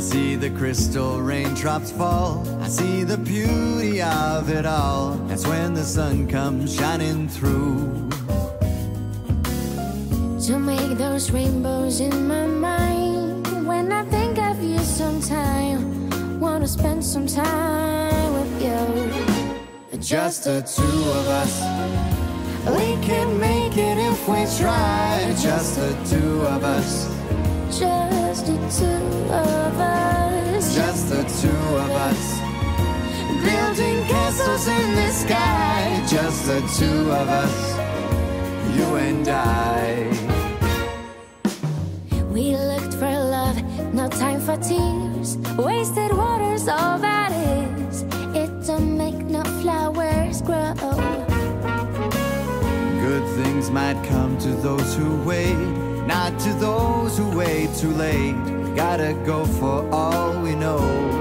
see the crystal raindrops fall. I see the beauty of it all. That's when the sun comes shining through. To make those rainbows in my mind. When I think of you sometime, wanna spend some time with you. Just the two of us. We can make it if we try. Just the two of us. Just the two of us. Just the two of us. Building castles in the sky. Just the two of us. You and I. We looked for love, no time for tears. Wasted water's all that is. It don't make no flowers grow. Good things might come to those who wait, not to those who wait too late. Gotta go for all we know.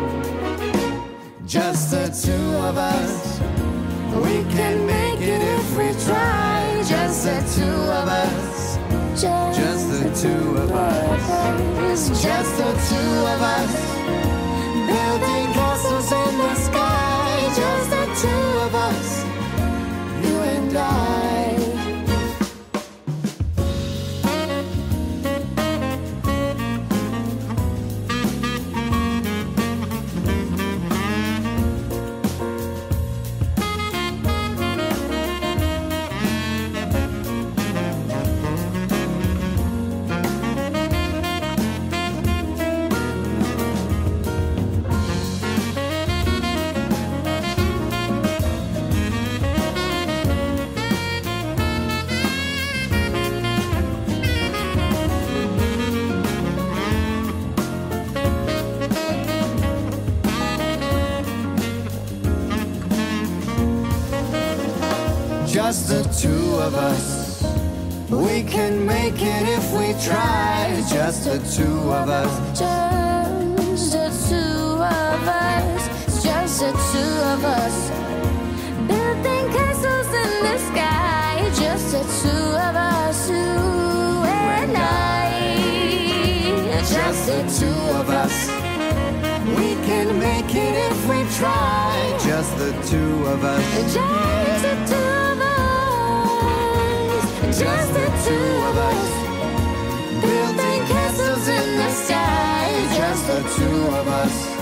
Just the two of us. We can make it if we try. Just the two of us. Just the two of us. Just the two of us. Building castles in the sky. Just the two of us. You and I. Just the two of us. We can make it if we try. Just the two of us. Just the two of us. Just the two of us. Building castles in the sky. Just the two of us. You and I. Just the two of us. We can make it if we try. Just the two of us. Just the two of us. Just the two of us. Building castles in the sky. Just the two of us.